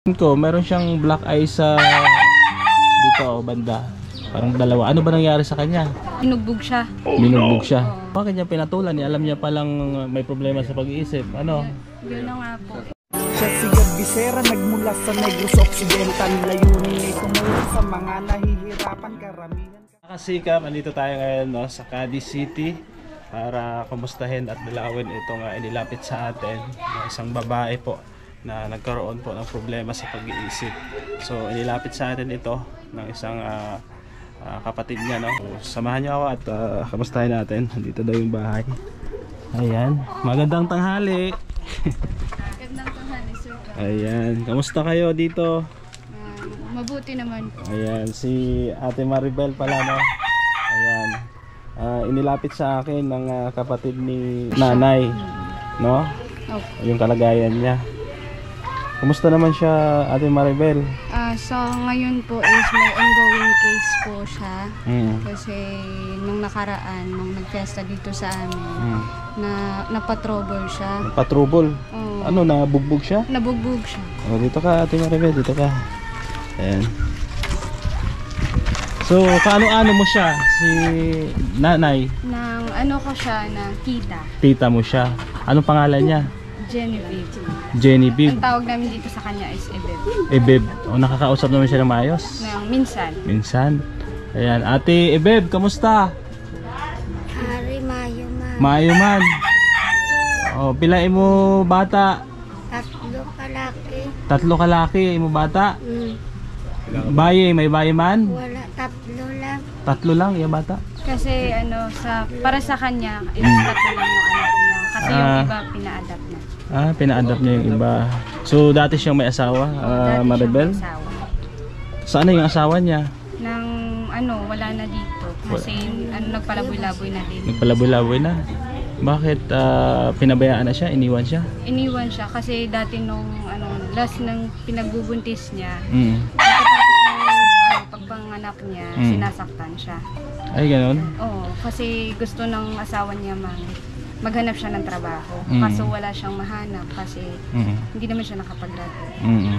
Ko, meron siyang black eye sa dito banda. Parang dalawa. Ano ba nangyari sa kanya? Binugbog siya. Binugbog siya. Bakit niya pinatulan? Alam niya palang may problema sa pag-iisip. Ano? Yun na nga po. Siya si Bisera, nagmula sa Negros Occidental. Layunin ay tumulong sa mga nahihirapan karamihan. Nakasikap, andito tayo ngayon no, sa Cadiz City para kumustahin at dalawin itong inilapit sa atin na isang babae po na nagkaroon po ng problema sa pag-iisip. So inilapit sa atin ito ng isang kapatid niya, no? So, samahan niyo ako at kamustahin natin. Dito daw yung bahay. Ayan, magandang tanghali. Magandang tanghali, sir. Ayan, kamusta kayo dito? Mabuti naman. Ayan, si Ate Maribel pala, no? Ayan, inilapit sa akin ng kapatid ni nanay, no? Okay. Yung kalagayan niya. Kumusta naman siya, Ate Maribel? So ngayon po is may ongoing case po siya. Kasi nung nakaraan, nung nag-fiesta dito sa amin, napatrouble siya. Napatrouble? Ano, nabugbog siya? Nabugbog siya. Oh, dito ka, Ate Maribel, dito ka. Ayan. So, kaano-ano mo siya, si nanay? Nang ano ko siya, na tita. Tita mo siya. Anong pangalan niya? Genevieve. Genevieve. Ang tawag namin dito sa kanya is Ebeb. Ebeb. O, nakakausap naman siya ng maayos? Minsan. Minsan. Ayan. Ate Ebeb, kamusta? Hari Mayo man. Maayo man. O, pilain mo bata? Tatlo kalaki. Tatlo kalaki, mo bata? Baye, may baye man? Wala, tatlo lang. Tatlo lang, yung bata? Kasi ano, para sa kanya, is tatlo lang yung anak niya. Kasi yung iba, pina-adapt na. Pina-adapt niya yung iba. So, dati siyang may asawa, Dati Maribel? siyang may asawa. Saan na yung asawa niya? Nang ano, wala na dito. Kasi nagpalaboy-laboy na din. Nagpalaboy-laboy na. Bakit pinabayaan na siya? Iniwan siya? Iniwan siya kasi dati nung last ng pinagbubuntis niya, pagkatapos ng pagpanganak niya, sinasaktan siya. Ay, ganun? Oo, kasi gusto ng asawa niya maghanap siya ng trabaho. Kaso wala siyang mahanap kasi hindi naman siya nakapag-graduate.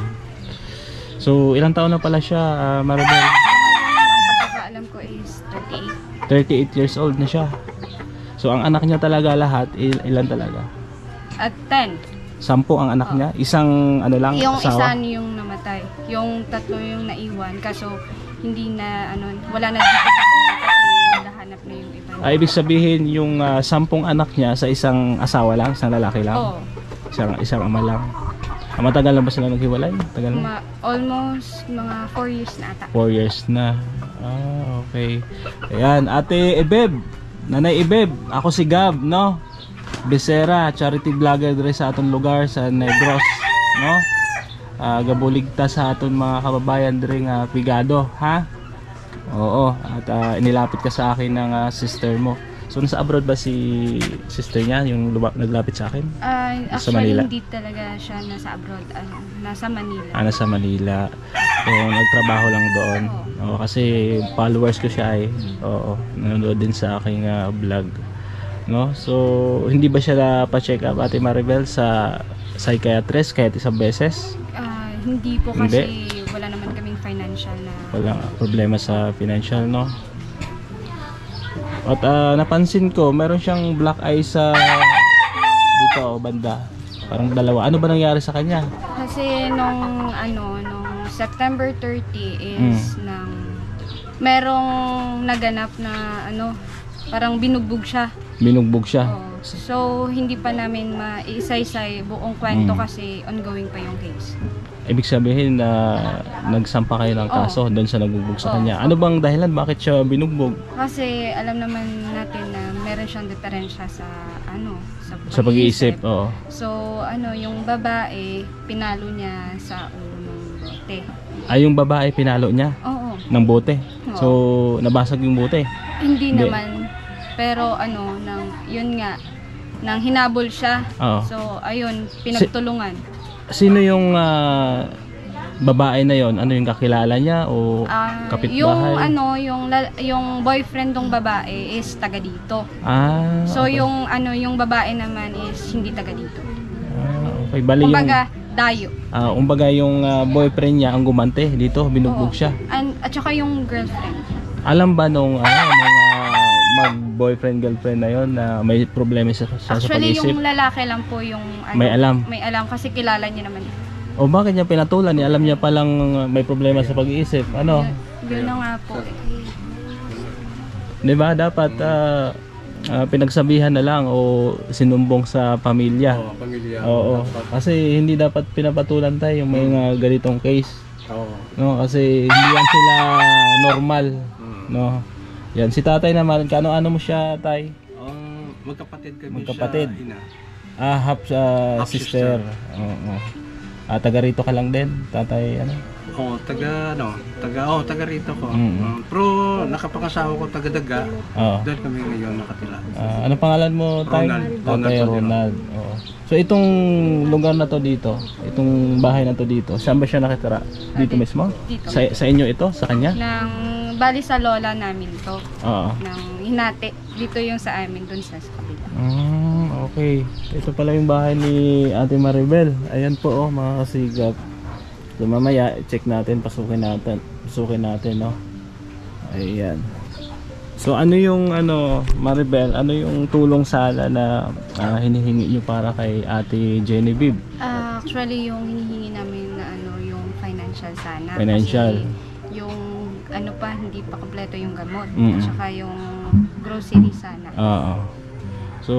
So, ilang taon na pala siya, Maribel? So, ngayon, ang pagkakaalam ko is 38. 38 years old na siya. So, ang anak niya talaga lahat, ilan talaga? At 10. 10 ang anak niya? Isang ano lang, Yung asawa? isa yung namatay. Yung tatlo yung naiwan. Kaso, hindi na, wala na dito sa kanya kasi nahanap na yung iba. Ibig sabihin, yung 10 anak niya sa isang asawa lang, isang lalaki lang? Oo. Isang ama lang. Matagal na ba sila naghiwalay? Tagal na? Almost mga 4 years na ata. 4 years na. Okay. Ayan, Ate Ebeb. Nanay Ebeb, ako si Gab, no? Bisera, charity vlogger dere sa aton lugar sa Negros, no? Gabuligta sa aton mga kababayan dere nga Pigado, ha? Oo, at inilapit ka sa akin ng sister mo. So nasa abroad ba si sister niya, yung naglapit sa akin? Actually, Manila? hindi talaga siya nasa abroad. Nasa Manila. Nasa Manila. So nagtrabaho lang doon. Oo, kasi followers ko siya eh. Oo, nanonood din sa aking vlog. No? So hindi ba siya na-pa-check up, Ate Maribel, sa psychiatrist kahit isang beses? Hindi po kasi wala naman kaming financial na... Wala problema sa financial, no? At napansin ko, meron siyang black eye sa dito banda. Parang dalawa. Ano ba nangyari sa kanya? Kasi nung September 30 is merong naganap na parang binugbog siya. Binugbog siya. So hindi pa namin maiisa-isay buong kwento kasi ongoing pa yung case. Ibig sabihin na nagsampa kayo ng kaso doon sa nagbugbog sa kanya. Ano bang dahilan? Bakit siya binugbog? Kasi alam naman natin na meron siyang diferensya sa sa pag-iisip. Oo. So yung babae pinalo niya sa ulo ng bote. Yung babae pinalo niya? Oo. Ng bote? Oo. So nabasag yung bote? Hindi naman. Pero yun nga, nang hinabol siya. Oo. So ayun, pinagtulungan. Sino yung babae na yon? Ano yung kakilala niya o kapitbahay? Yung boyfriend ng babae is taga dito. So okay. yung babae naman is hindi taga dito. Okay, bali kumbaga, dayo. Kumbaga yung boyfriend niya ang gumante dito, binugbog Oo. siya. At saka yung girlfriend. Alam ba nung mag-boyfriend girlfriend na yon na may problema siya sa Actually, pag-iisip? yung lalaki lang po yung May alam. May alam kasi kilala niya naman. O bakit niya pinatulan? Alam niya palang may problema sa pag-iisip. Ano? Yun na nga po. 'Di ba? Dapat pinagsabihan na lang o sinumbong sa pamilya. Oo, pamilya. Oo. Kasi hindi dapat pinapatulan tayo yung mga ganitong case. Oo. No, kasi hindi yan sila normal. No. Yan si tatay naman, ano mo siya, tay? Magkapatid kami Magkapatid. sa ina. Half Half sister. sister. Oo. Taga rito ka lang din, tatay ano? Oo, taga rito ko. Mm. Pero nakapangasawa ko taga Daga. Oo. Doon kami ngayon nakatira. Ano pangalan mo, tay? Ronald. Tatay Ronald. Oo. So itong lugar na to dito, itong bahay na to dito, saan ba siya nakitira? Dito mismo? Dito. Sa inyo ito, sa kanya? Bali sa lola namin to. Oo. Ng Hinati. Dito yung sa amin, dun sa kabila. Okay. Ito pala yung bahay ni Ate Maribel. Ayan po oh, mga kasigap. So mamaya check natin, pasukin natin, no. Ayan. So ano yung Maribel, ano yung tulong sala na hinihingi niyo para kay Ate Genevieve? Actually yung hinihingi namin na yung financial sana. Financial. Kasi yung hindi pa kompleto yung gamot. Mm. At saka yung grocery sana. Oo. So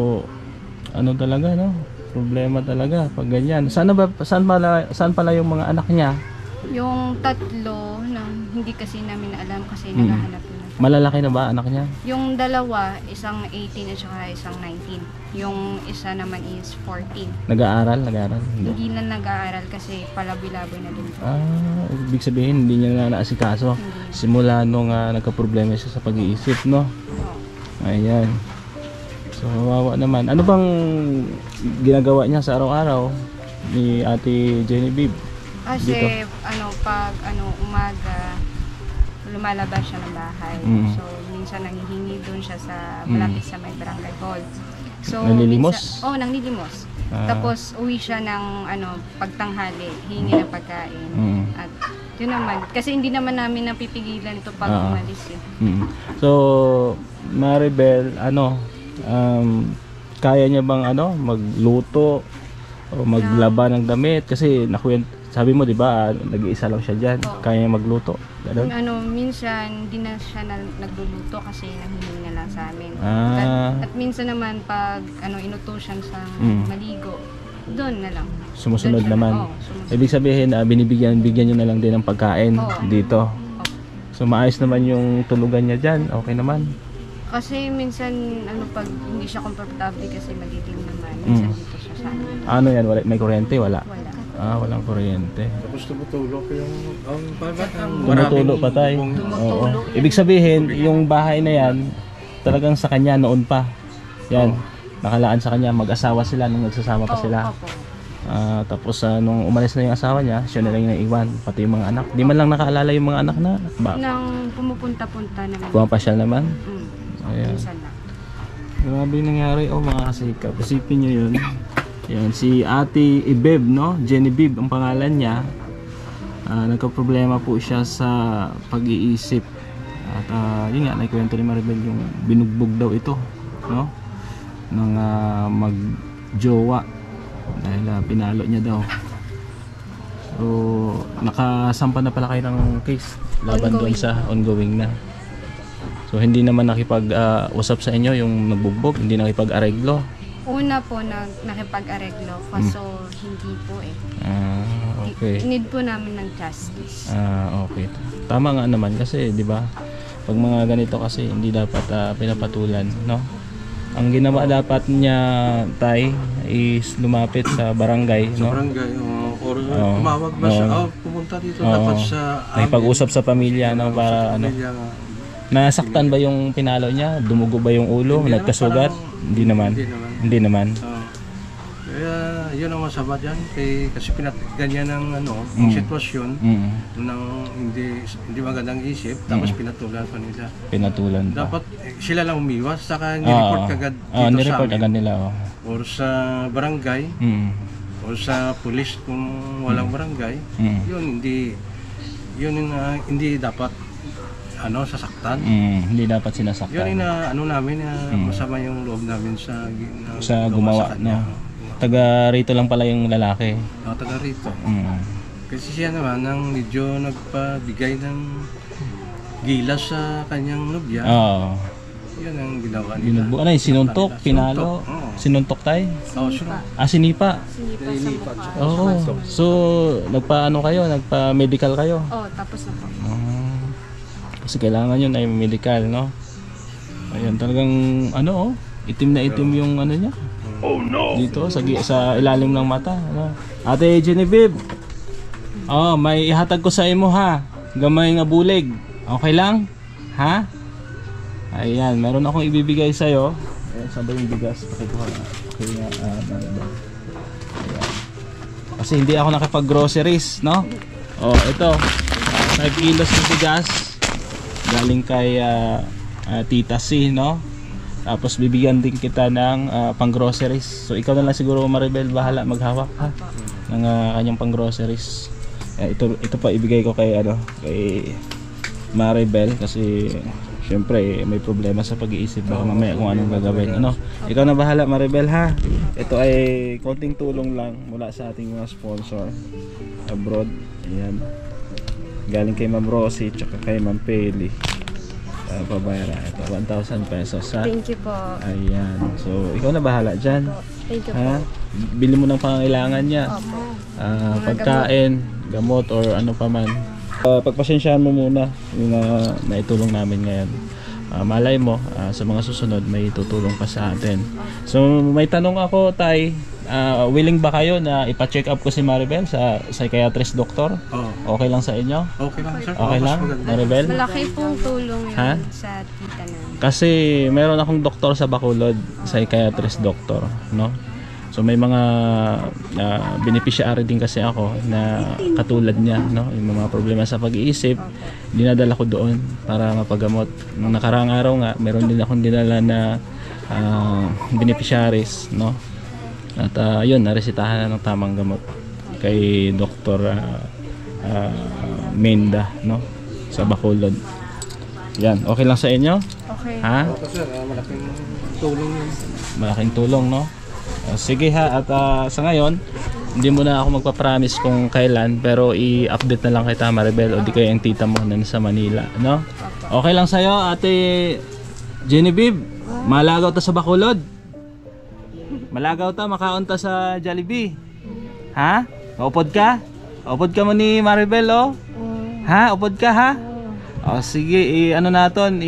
ano talaga, no? Problema talaga pag ganyan. Saan pala yung mga anak niya? Yung tatlo na hindi kasi namin alam kasi naghahanap na. Malalaki na ba anak niya? Yung dalawa, isang 18 at saka isang 19. Yung isa naman is 14. Nag-aaral? Hindi na nag-aaral kasi palaboy-laboy na din. Ibig sabihin hindi niya na naasikaso. Simula nung nagka-problema siya sa pag-iisip, no? Ayan. So, wawa naman. Ano bang ginagawa niya sa araw-araw ni Ate Genevieve? Kasi Dito? pag umaga lumalabas siya ng bahay. Mm. So minsan nanghihingi doon siya sa malapit sa may barangay hall. So Nanlilimos? Nanlilimos. Tapos uwi siya ng pagtanghali, hingi ng pagkain. At yun naman, kasi hindi naman namin napipigilan to pag umalis eh. So, Maribel, kaya niya bang magluto o maglaba ng damit? Kasi sabi mo 'di ba, nag-iisa lang siya diyan. Kaya niya magluto. Ganun. Minsan hindi na siya nagluluto kasi nanghihingi na lang sa amin. At minsan naman pag inutusan sa maligo, doon na lang. Sumusunod Doon siya naman. sumusunod. Ibig sabihin, bigyan niyo na lang din ng pagkain dito. So maayos naman yung tulugan niya diyan. Okay naman. Kasi minsan pag hindi siya komportable kasi madilim naman, minsan dito siya sa amin. Ano yan? May kuryente? Wala? Wala. Walang kuryente. Tapos tumutulog yung Tumutulo pa tayo. Oo. Ibig sabihin, yung bahay na yan, talagang sa kanya noon pa. Yan. Nakalaan sa kanya, mag-asawa sila nung nagsasama pa sila. Opo. Tapos nung umalis na yung asawa niya, siya na lang yung naiwan, pati yung mga anak. Di man lang nakaalala yung mga anak na Nang pumupunta-punta naman. pumapasyal naman. Ayan. Minsan lang. Grabe yung nangyari mga kasikap. Isipin nyo yun. Yan, si Ate Ibeb, no? Genevieve ang pangalan niya. Nagka-problema po siya sa pag-iisip. At yun nga, naikwento ni Maribel yung binugbog daw ito, no? Ng mag-jowa. Dahil pinalo niya daw. So, nakasampa na pala kayo ng case laban doon sa ongoing na. So, hindi naman nakipag-usap sa inyo yung nagbugbog, hindi nakipag-areglo. Una po nakipag-areglo, kaso hindi po eh. Okay. Need po namin ng justice. Okay. Tama nga naman kasi, 'di ba? Pag mga ganito kasi hindi dapat pinapatulan, no? Ang ginawa dapat niya, tay, is lumapit sa barangay, no? Sa barangay, or tumawag ba siya? Pumunta dito dapat sa nakipag-usap sa pamilya, no? Para nasaktan ba yung pinalo niya? Dumugo ba yung ulo? Nagkasugat? Hindi naman. Kaya yun ang masama dyan. Kasi ganyan ang sitwasyon ng hindi magandang isip. Tapos pinatulan pa nila. Pinatulan pa. Dapat sila lang umiwas. Saka nireport agad dito sa nireport amin. agad nila. Or sa barangay. o sa pulis kung walang barangay, yun hindi dapat sasaktan. Hindi dapat sinasaktan. Yun namin masama yung loob namin sa gumawa, no. Taga rito lang pala yung lalaki. Taga rito. Kasi siya naman ang medyo nagpabigay ng gilas sa kanyang nobya. Yun ang ginawa nila. Ano yung sinuntok, pinalo? Sinuntok tayo? Sinipa. Sinipa? Sinipa sa mukha. Oo. So, nagpa-medical kayo? Tapos na po. Kasi kailangan yun ay medical, no? Ayun, talagang itim na itim yung niya. Oh no! Dito, sa ilalim ng mata. Ate Genevieve, may ihatag ko sa imo ha. Gamay nga bulig. Okay lang? Ha? Ayan, meron akong ibibigay sa'yo. Ayan, saan ba yung bigas? Pakikuha na. Okay nga, ayan. Kasi hindi ako nakipag-groceries, no? Ito. 5 kilos ng bigas. Galing kay Tita C, no? Tapos bibigyan din kita ng pang-groceries. So ikaw na lang siguro, Maribel, bahala maghawak ha ng kanyang pang-groceries. Ito pa ibigay ko kay Maribel kasi syempre may problema sa pag-iisip, baka mamaya kung anong gagawin. Ikaw na bahala, Maribel, ha. Ito ay konting tulong lang mula sa ating mga sponsor abroad. Ayan, galing kay Ma'am Rosie tsaka kay Ma'am Peli. Pabayaran ito 1,000 pesos ha. Thank you po. Ayan, so ikaw na bahala dyan. Thank you ha? po. Bili mo ng pangangailangan niya. Pagkain, gamot or ano pa man. Pagpasensyahan mo muna yung naitulong namin ngayon. Malay mo sa mga susunod may tutulong pa sa atin. So may tanong ako, Tay, willing ba kayo na ipa-check up ko si Maribel sa psychiatrist doctor? Okay lang sa inyo? Okay lang, sir. Okay lang, Maribel? Malaki pong tulong yun sa tita namin. Kasi meron akong doktor sa Bacolod, psychiatrist doctor, no? So may mga beneficiary din kasi ako na katulad niya, no? Yung mga problema sa pag-iisip, dinadala ko doon para mapagamot. Nung nakaraang araw nga, meron din akong dinala na beneficiaries, no? At yun, naresitahan na ng tamang gamot kay Dr. Menda, no? Sa Bacolod. Yan, okay lang sa inyo? Okay. Ha? Sir, malaking tulong yun. Malaking tulong, no? Sige ha, at sa ngayon hindi mo na ako magpa-promise kung kailan, pero i-update na lang kita, Maribel, o di kaya yung tita mo na sa Manila, no? Okay lang sa'yo, Ate Genevieve? Malagaw ta sa Bacolod? Malagaw ta, makaon ta sa Jollibee? Ha? Upod ka? Upod ka mo ni Maribel, oh? Ha? Upod ka, ha? Sige, naton,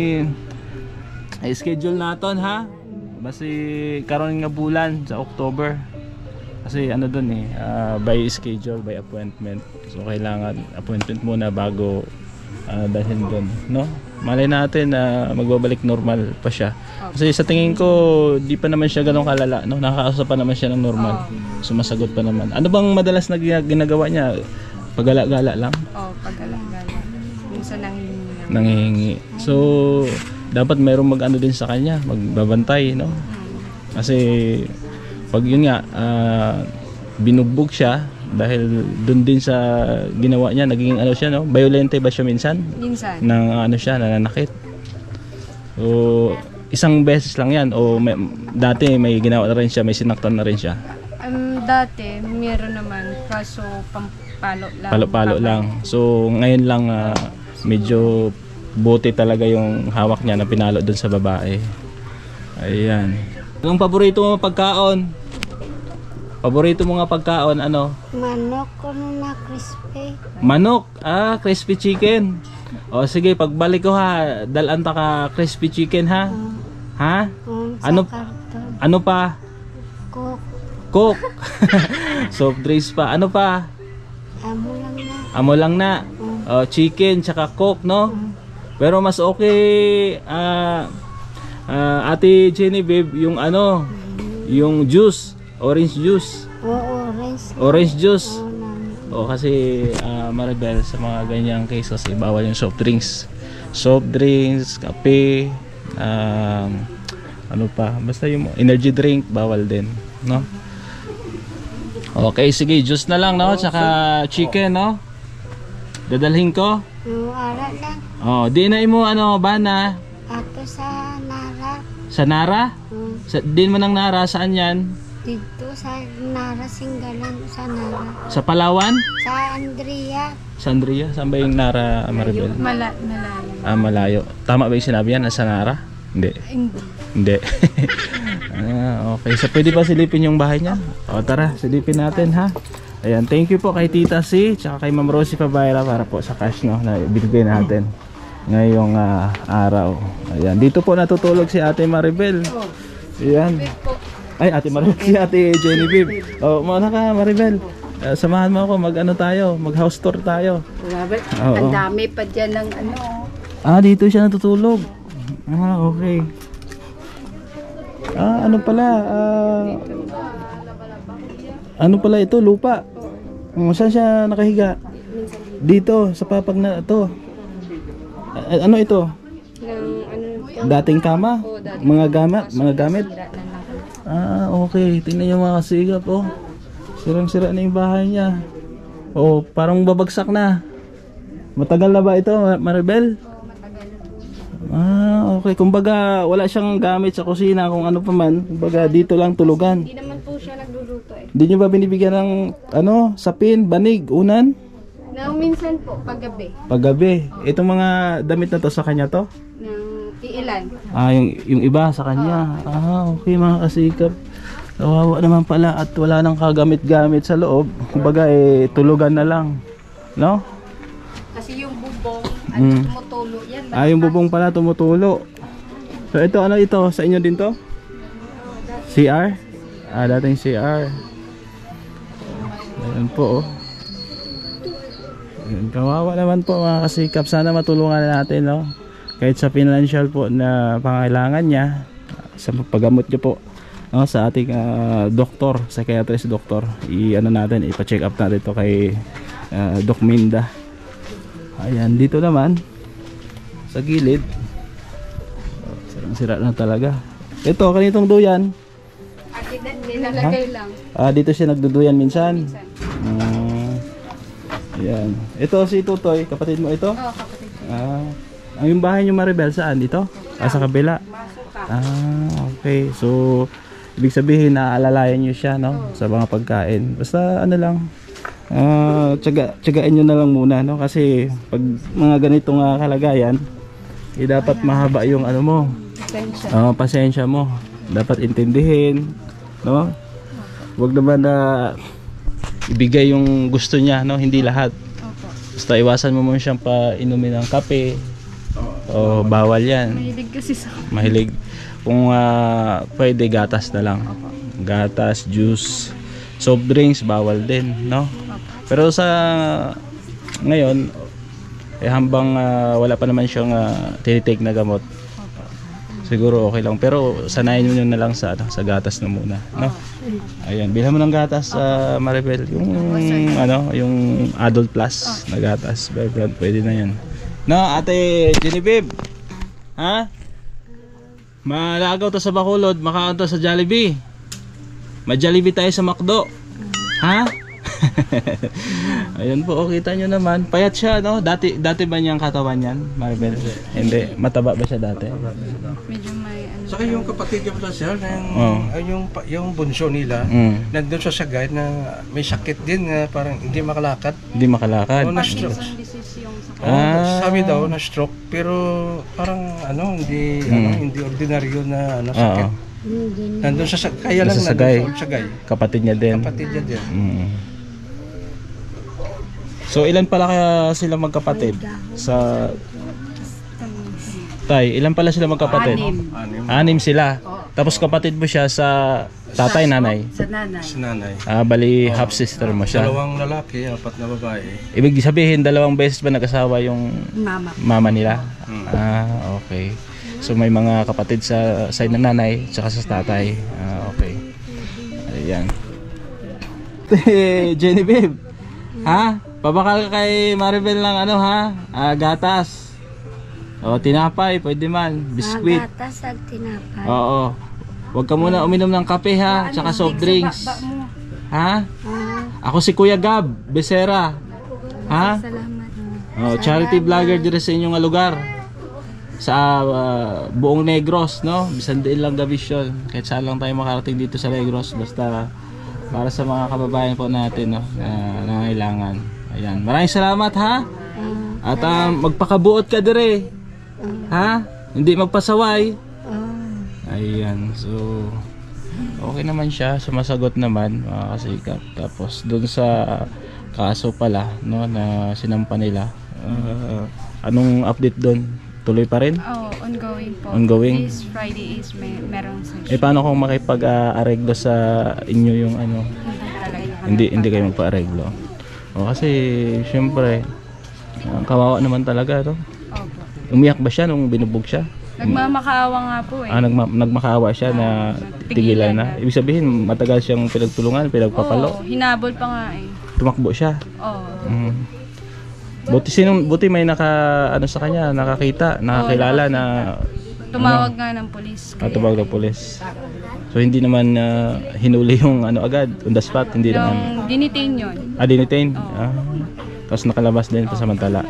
i-schedule naton, ha? Basi karon nga bulan sa October. Kasi doon by schedule, by appointment. So kailangan appointment muna bago dahil doon, no? Malay natin na magbabalik normal pa siya. Kasi sa tingin ko, di pa naman siya ganun kalala, no? Nakakausap pa naman siya ng normal. Sumasagot pa naman. Ano bang madalas na ginagawa niya? Paggala-gala lang? Paggala-gala. Minsan nanghihingi. So dapat mayroong mag-ano din sa kanya, magbabantay, no? Kasi pag yun nga binugbog siya dahil dun din sa ginawa niya, naging siya, no? Violente ba siya minsan? Minsan. Siya, nananakit. So isang beses lang yan o dati may ginawa na rin siya, may sinaktan na rin siya? Dati meron naman, kaso pampalo lang. Palo-palo lang. So ngayon lang medyo buti talaga yung hawak niya na pinalo dun sa babae. Ayan. Anong paborito mo pagkaon? Paborito mo nga pagkaon, ano? Manok ko na crispy. Manok? Crispy chicken. O sige, pagbalik ko ha, dalan ta ka crispy chicken ha? Ha? Sa karton. Ano pa? Coke. Coke. Soft drinks pa. Ano pa? Amo lang na. Amo lang na. Chicken tsaka Coke, no? Pero mas okay Ate Genevieve yung yung juice, orange juice. Orange juice. Kasi Maribel, sa mga ganyang cases bawal yung soft drinks. Soft drinks, kape, ano pa, basta yung energy drink bawal din, no? Okay, sige, juice na lang, no? Tsaka chicken, no? Dadalhin ko. Yung ara lang. Oh, di na mo ano ba na Ato sa Nara. sa Nara? Din mo ng Nara, saan yan? Dito sa Nara, Singgalan sa Nara. Sa Palawan? Sa Andrea. Sa Andrea? Saan ba yung Nara, Maribel? Malayo. Ah, malayo. Tama ba yung sinabi yan? Sa Nara? Hindi. Hindi. Okay. So, pwede ba silipin yung bahay niya? O, tara. Silipin natin, ha? Ayan. Thank you po kay Tita C. Tsaka kay Ma'am Rosie Pabayra para po sa cash, no? Na binigay natin ngayong araw. Ayan. Dito po natutulog si Ate Maribel. Ayan. Ay, Ate Maribel. Si Ate Genevieve. O, mauna ka, Maribel. Samahan mo ako. Mag-ano tayo? Mag-house tour tayo. Ang dami pa dyan ng ano. Ah, dito siya natutulog. Ah, okay. Ah, ano pala? Ano pala ito? Lupa. Saan siya nakahiga? Dito, sa papag na ito. Ano ito? Dating kama? Mga gamit? Ah, okay. Tingnan niyo mga kasigap, oh. Sirang-sira na yung bahay niya. Oh, parang babagsak na. Matagal na ba ito, Maribel? Ah, okay. Kumbaga, wala siyang gamit sa kusina kung ano pa man. Kumbaga, dito lang tulugan. Hindi naman po siya nagluluto eh. Hindi nyo ba binibigyan ng, ano, sapin, banig, unan? Minsan po, paggabi. Paggabi. Itong mga damit na to sa kanya to? Ng iilan. Ah, yung iba sa kanya. Ah, okay mga kasikap. Kawawa naman pala at wala nang kagamit-gamit sa loob. Kumbaga, tulugan na lang. No? Kasi yung bubong, tumutulo yan. Ah, yung bubong pala tumutulo. So ito, ano ito? Sa inyo din to? CR? Ah, dating CR. Ayan po, oh. Ayan, kawawa naman po mga kasikap. Sana matulungan natin, no? Kahit sa financial po na pangailangan niya, sa paggamot niya po, no? Sa ating doktor, psychiatrist doktor, i-ano natin, ipa-check up natin ito kay Doc Minda. Ayan, dito naman sa gilid sira na talaga. Ito, kanitong duyan. Nilalagay lang. Ah, dito siya nagduduyan minsan. Ayan. Ito si Tutoy, kapatid mo ito? Oo, kapatid. Ah, yung bahay niyo Maribel saan? Dito? Ah, sa kabila. Ah, okay. So, ibig sabihin naaalalayan niyo siya, no? Sa mga pagkain. Basta ano lang, tiyagain nyo na lang muna, no? Kasi pag mga ganitong kalagayan, dapat mahaba yung ano mo, pasensya mo. Dapat intindihin, no? Huwag naman na ibigay yung gusto niya, no? Hindi lahat. Basta iwasan mo muna siyang painumin ng kape. O bawal yan. Mahilig kasi sa... Mahilig. Kung pwede, gatas na lang. Gatas, juice, soft drinks, bawal din, no? Pero sa ngayon, hambang wala pa naman siyang tinitake na gamot, siguro okay lang. Pero sanayin nyo na lang sa, sa gatas na muna, no? Ayan, bilhan mo ng gatas, Maribel. Yung, yung adult plus na gatas. Pwede na yan. No, Ate Genevieve? Ha? Malagaw to sa Bacolod, makaon to sa Jollibee. Ma-Jollibee tayo sa McDo. Ha? Ayun po, kita nyo naman. Payat siya, no? Dati ba niyang katawan yan, Maribel? Hindi. Mataba ba siya dati? Medyo may ano. Saka yung kapatid yung sir, yung bunso nila, nandun sa Sagay na may sakit din na parang hindi makalakad. Hindi makalakad? Oo, na-stroke. Sabi daw na stroke, pero parang hindi ordinaryo na sakit. Nandun sa Sagay, kaya lang sa Sagay. nandun sa Sagay. Kapatid niya din. Kapatid niya din. So ilan pala kaya sila magkapatid? Sa Tay, ilan pala sila magkapatid? 6 sila. Tapos kapatid mo siya sa tatay, nanay? Sa nanay. Si nanay. Bali half sister mo siya. 2 lalaki, 4 na babae. Ibig sabihin 2 beses ba nag-asawa yung mama nila? Okay. So may mga kapatid sa side ng nanay tsaka sa tatay. Okay. Ayan. Genevieve, ha? Pabakal ka kay Maribel ng gatas. O, tinapay, pwede man. Biskwit. Gatas at tinapay. Oo. Huwag ka muna uminom ng kape, ha? Tsaka soft drinks. Ha? Ako si Kuya Gab Becerra. Ha? Salamat. Oh, charity vlogger dire sa inyong lugar. Sa buong Negros, no? Bisan din lang Gavision. Kahit saan lang tayo makarating dito sa Negros, basta para sa mga kababayan po natin, no, na nangailangan. Ayan. Maraming salamat, ha? At magpakabuot ka dire. Ha? Hindi magpasaway. Ayan. So okay naman siya, sumasagot naman, mga kasikap. Tapos doon sa kaso pala, no, na sinampa nila. Anong update doon? Tuloy pa rin? Ongoing po. Ongoing? This Friday is merong session. Paano kung makipag-areglo sa inyo yung ano? Hindi kayo magpa-areglo. Kasi syempre kawawa naman talaga to. Opo. Umiyak ba siya nung binubog siya? Nagmamakaawa nga po eh. Nagmakaawa siya na tigilan na. Ibig sabihin matagal siyang pinagtulungan, pinagpapalo. Hinabol pa nga eh. Tumakbo siya. Oo. Buti may sa kanya, nakakita, nakakilala na tumawag nga ng pulis. Tumawag ng pulis. So hindi naman hinuli yung agad, on the spot, hindi naman. Dinitain yun. Dinitain? Tapos nakalabas din pasamantala.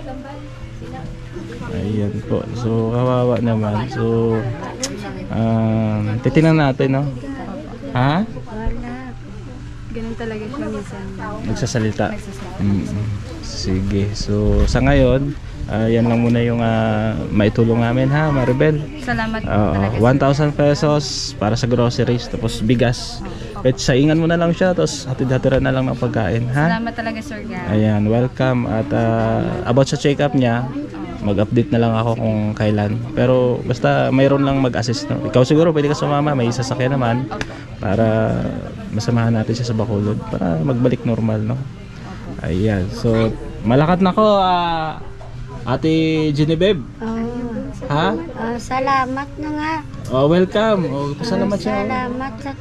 Ayan po. So kawawa naman. So titingnan natin, no? Ha? Ganun talaga siya minsan. Nagsasalita. Sige. So sa ngayon, yan lang muna yung maitulong namin, ha, Maribel. Salamat talaga. 1,000 pesos para sa groceries, tapos bigas. At saingan mo na lang siya, tapos hatid-hatiran na lang ng pagkain, ha? Salamat talaga, Sir Gab. Ayan, welcome. At about sa check-up niya, mag-update na lang ako kung kailan. Pero basta mayroon lang mag-assist, no? Ikaw siguro pwede ka sumama, may sasakyan naman para masamahan natin siya sa Bacolod para magbalik normal, no? Ayan, so malakad na ko, Ate Genevieve. Ha? Salamat na nga. Welcome. Pasalamat siya. Salamat sa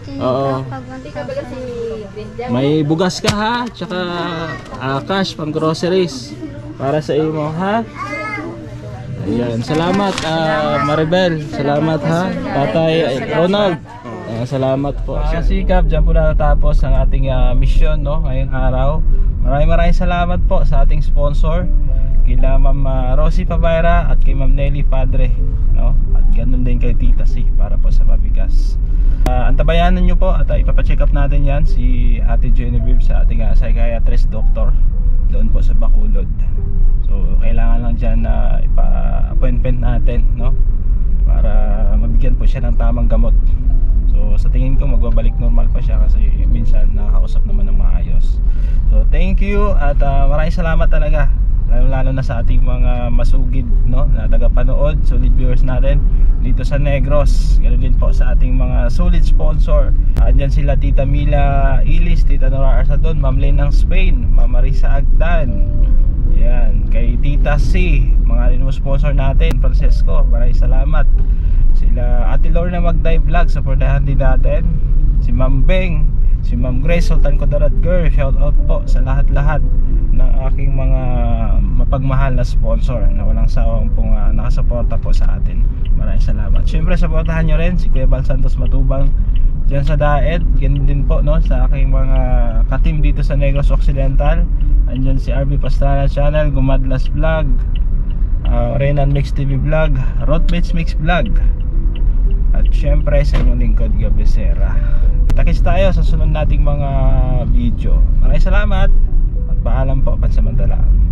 May bugas ka, ha? Tsaka cash pang groceries para sa iyo, ha? Ayan, salamat Maribel. Salamat, ha? Tatay Ronald. Salamat po. Kasikap, dyan po natatapos ang ating mission, no, ngayong araw. Maraming salamat po sa ating sponsor, kila Ma'am Rosie Pabayra at kay Ma'am Nelly Padre, no? At ganun din kay Tita C para po sa pabigas. Antabayanan nyo po at ipapacheck up natin yan si Ate Genevieve sa ating psychiatrist doctor doon po sa Bacolod. So kailangan lang dyan na ipa-appointment natin, no? Para mabigyan po siya ng tamang gamot. So sa tingin ko magbabalik normal pa siya kasi minsan nakakausap naman ng maayos. So thank you at maraming salamat talaga, lalo na sa ating mga masugid, no, na tagapanood, solid viewers natin dito sa Negros. Ganoon din po sa ating mga solid sponsor. Andyan sila Tita Mila Ilis, Tita Nora Arsadon, Ma'am Lynn ng Spain, Ma'am Marisa Agdan. Yan, kay Tita C, mga rin mo sponsor natin, Francesco, maraming salamat. Sila Ate Lorna Magday Vlog, supportahan din natin. Si Ma'am Beng, si Ma'am Grace Sultan Kodarat Girl, shout out po sa lahat-lahat ng aking mga mapagmahal na sponsor na walang sawang pong nakasuporta po sa atin. Maraming salamat. Siyempre supportahan nyo rin si Kuya Bal Santos Matubang dyan sa Daet. Ganun din po, no, sa aking mga ka-team dito sa Negros Occidental. Andyan si RB Pastrana Channel, Gumadlas Vlog, Renan Mix TV Vlog, Rotbits Mix Vlog, at syempre sa inyong lingkod Gab Becerra. Kita-kits tayo sa sunod nating mga video. Maraming salamat at paalam po pansamantala.